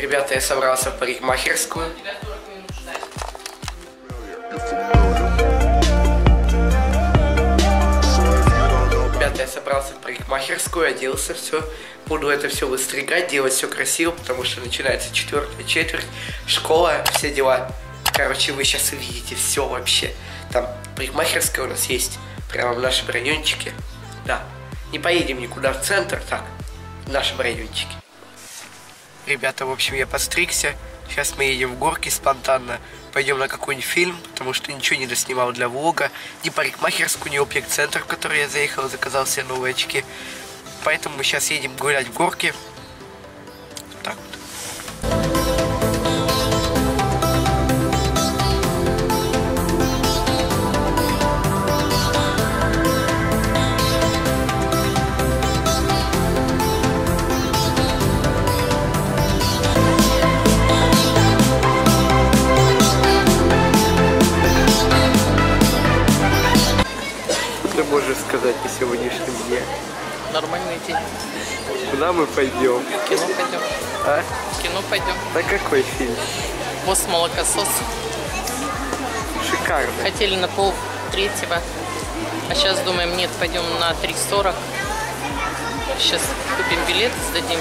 Ребята, я собрался в парикмахерскую. Ребята, я собрался в парикмахерскую, оделся, все. Буду это все выстригать, делать все красиво, потому что начинается 4-я четверть, школа, все дела. Короче, вы сейчас увидите все вообще. Там парикмахерская у нас есть, прямо в нашем райончике. Да, не поедем никуда в центр, так, в нашем райончике. Ребята, в общем, я постригся. Сейчас мы едем в горки спонтанно. Пойдем на какой-нибудь фильм, потому что ничего не доснимал для влога. Ни парикмахерскую, ни объект-центр, в который я заехал, заказал себе новые очки. Поэтому мы сейчас едем гулять в горки. Так вот. Что можешь сказать о сегодняшнем дне? Нормальный день. Куда мы пойдем? В кино пойдем. А? В кино пойдем. На какой фильм? Босс молокосос. Шикарно. Хотели на 2:30, а сейчас думаем, нет, пойдем на 3:40. Сейчас купим билет, сдадим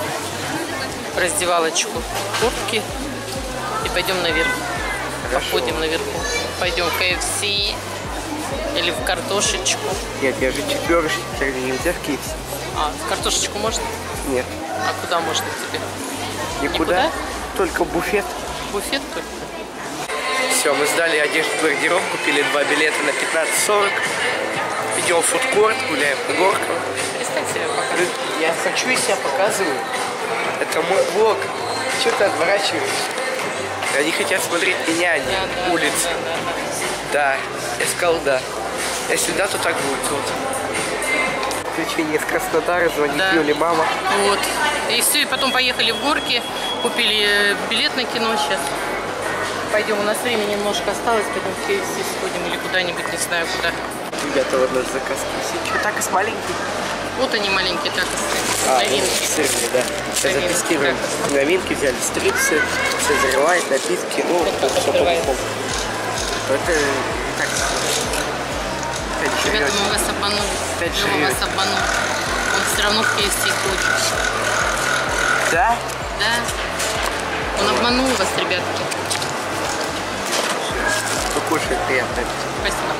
в раздевалочку куртки и пойдем наверх. Хорошо. Походим наверху. Пойдем в KFC или в картошечку. Нет, я же четверочник, тогда нельзя в KFC. А, в картошечку можно? Нет. А куда можно тебе? Никуда? Никуда? Только буфет. Буфет только? Все, мы сдали одежду в гардероб, купили 2 билета на 15:40. Идем в фудкорт, гуляем по горкам. Перестань себя показывать. Я хочу и себя показываю. Это мой влог. Что ты отворачиваешь? Они хотят смотреть меня, а не улицы. Да, я сказал да. Если да, то так будет круто. Приключения из Краснодара, звонит Юле мама. Вот. И все, и потом поехали в горки, купили билет на кино сейчас. Пойдем, у нас времени немножко осталось, пойдем в KFC сходим или куда-нибудь, не знаю куда. Ребята, вот наш заказ KFC. Что, так и с маленький? Вот они маленькие такосы, новинки. Сырные, да. Сейчас Новинки, затестируем. Новинки взяли, стрипсы, Цезарь Лайт, напитки, ну, как открывается. Это так. Ребята, мы вас обманули. Мы вас обманули. Он все равно в KFC хочет. Да? Да. Он обманул вас, ребятки. Покушай, приятно. Спасибо.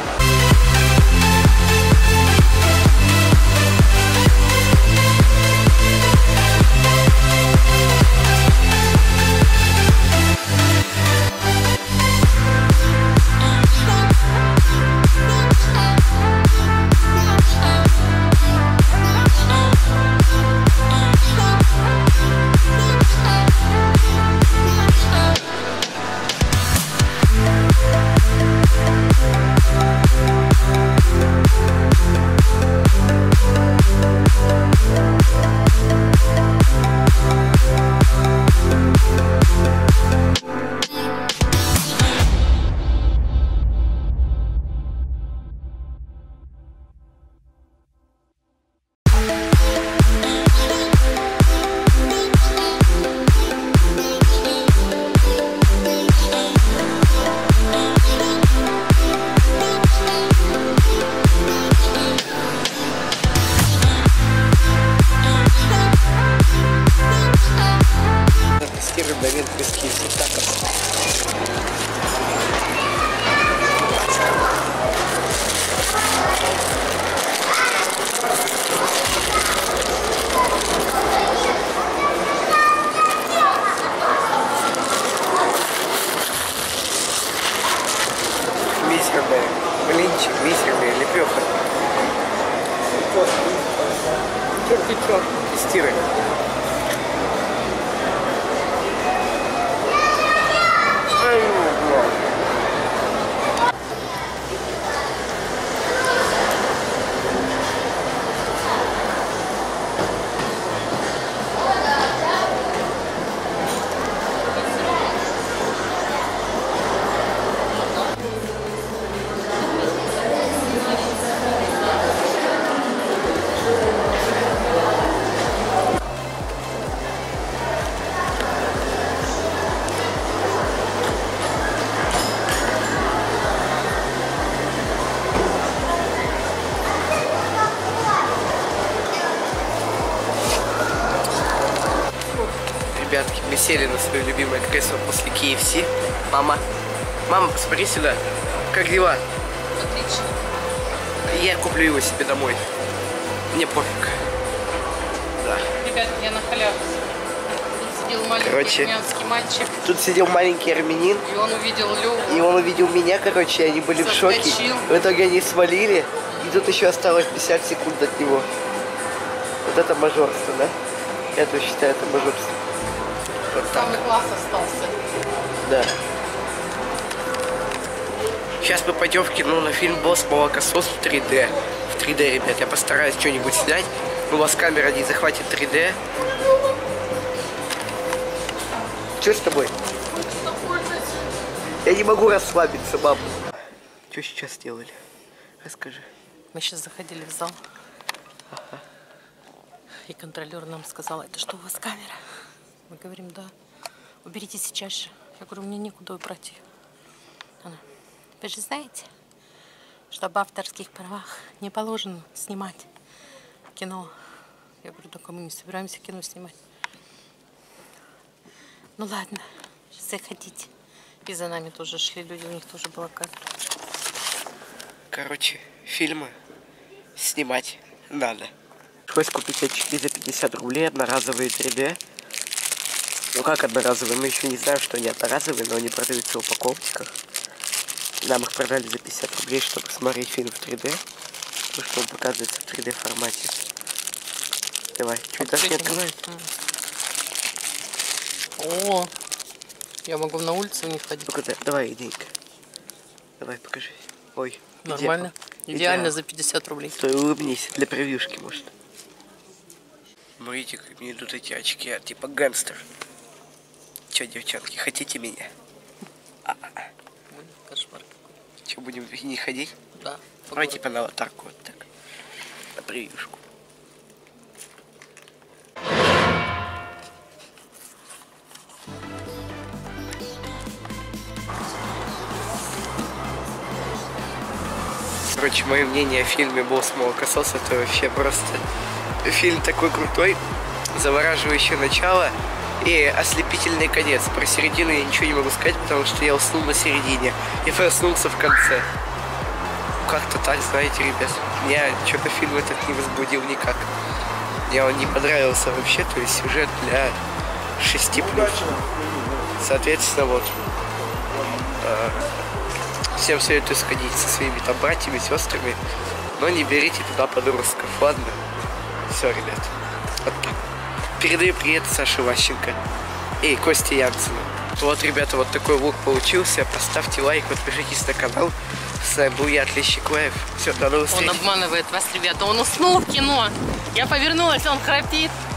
Новинку из KFC такос. Мизерная. Блинчик, мизерная лепеха. Ты чё? Тестируй. ребятки, мы сели на свое любимое кресло после KFC. Мама, посмотри сюда. Как дела? Отлично. Я куплю его себе домой. Мне пофиг. Да. Ребят, я на халяву. Тут сидел маленький армянский мальчик. Тут сидел маленький армянин. И он увидел Леву. И он увидел меня, короче, и они были в шоке. В итоге они свалили. И тут еще осталось 50 секунд от него. Вот это мажорство, да? Я тоже считаю, это мажорство. Вот Самый класс остался. Да. Сейчас мы пойдем в кино на фильм «Босс Молокосос» в 3D. В 3D, ребят. Я постараюсь что-нибудь снять. У вас камера не захватит 3D. Что с тобой? Я не могу расслабиться, мам. Что сейчас сделали? Расскажи. Мы сейчас заходили в зал. Ага. И контролер нам сказал: это что, у вас камера? Мы говорим: да. Уберите сейчас же. Я говорю: мне некуда убрать ее. Она: вы же знаете, что об авторских правах не положено снимать кино. Я говорю: только мы не собираемся кино снимать. Ну ладно, заходите. И за нами тоже шли люди, у них тоже была камера. Короче, фильмы снимать надо. Пришлось купить очки за 50 рублей, одноразовые 3D. Ну как одноразовые? Мы еще не знаем, что они одноразовые, но они продаются в упаковочках. Нам их продали за 50 рублей, чтобы смотреть фильм в 3D. Потому что он показывается в 3D формате. Давай, что-то не открывается. О, я могу на улицу не ходить. Ну-ка, давай, идейка. Давай, покажи. Ой, нормально. Идеально за 50 рублей. Стой, улыбнись, для превьюшки, может. Смотрите, как мне идут эти очки, типа гангстер. Че, девчонки, хотите меня? Кошмар. Че, будем не ходить? Да. Давай типа на аватарку вот так. На превьюшку. Короче, мое мнение о фильме «Босс Молокосос» — это вообще просто фильм такой крутой, завораживающее начало и ослепительный конец. Про середину я ничего не могу сказать, потому что я уснул на середине и проснулся в конце. Как-то так, знаете, ребят. Меня что-то фильм этот не возбудил никак. Мне он не понравился вообще, то есть сюжет для 6+. Соответственно, вот. Всем советую сходить со своими там братьями, сестрами, но не берите туда подростков, ладно? Все, ребят. Вот так. Передаю привет Саше Ващенко и Косте Янцену. Вот, ребята, вот такой влог получился. Поставьте лайк, подпишитесь на канал. С вами был я, Отличник Лайв. Все, до новых встреч. Он обманывает вас, ребята. Он уснул в кино. Я повернулась, он храпит.